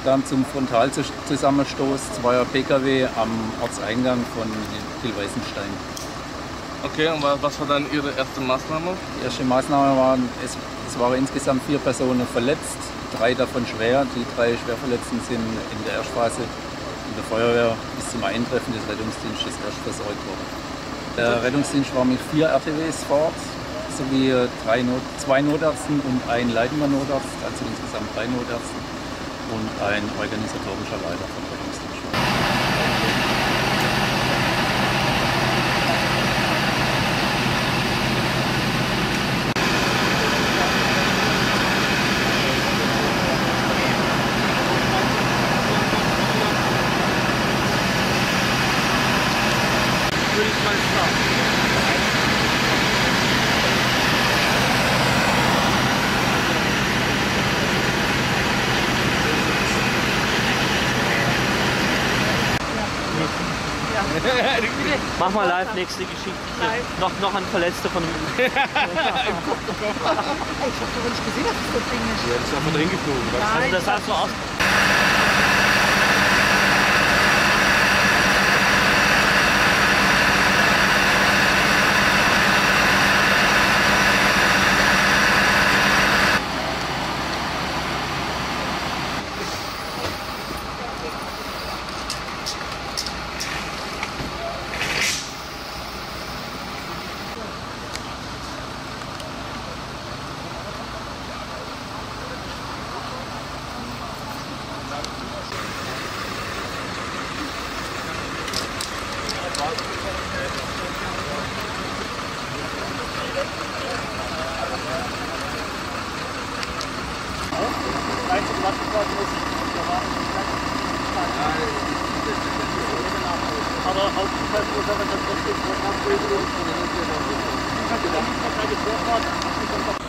kam zum Frontalzusammenstoß zweier Pkw am Ortseingang von Dill-Weißenstein. Okay, und was war dann Ihre erste Maßnahme? Die erste Maßnahme war, es waren insgesamt 4 Personen verletzt, 3 davon schwer. Die 3 Schwerverletzten sind in der Erstphase in der Feuerwehr bis zum Eintreffen des Rettungsdienstes erst versorgt worden. Der Rettungsdienst war mit 4 RTWs vor Ort, sowie 2 Notärzten und ein leitender Notarzt, also insgesamt 3 Notärzte und ein organisatorischer Leiter vom Rettungsdienst. Würde ich mal sagen. Mach mal live nächste Geschichte. Noch ein Verletzter von Ich hab doch nicht gesehen, dass das so Ding ist. Ja, das ist einfach drin geflogen. Also das sah so aus. Aber aufgefallen ist, dass das trotzdem Vorfahrt ist. Ich hatte dann nicht mehr keine Vorfahrt.